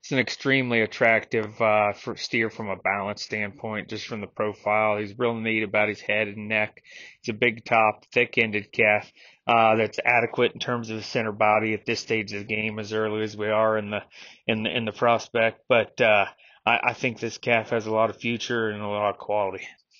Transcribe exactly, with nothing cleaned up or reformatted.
It's an extremely attractive uh, for steer from a balance standpoint, just from the profile. He's real neat about his head and neck. He's a big top, thick-ended calf uh, that's adequate in terms of the center body at this stage of the game, as early as we are in the in the in the prospect. But uh, I, I think this calf has a lot of future and a lot of quality.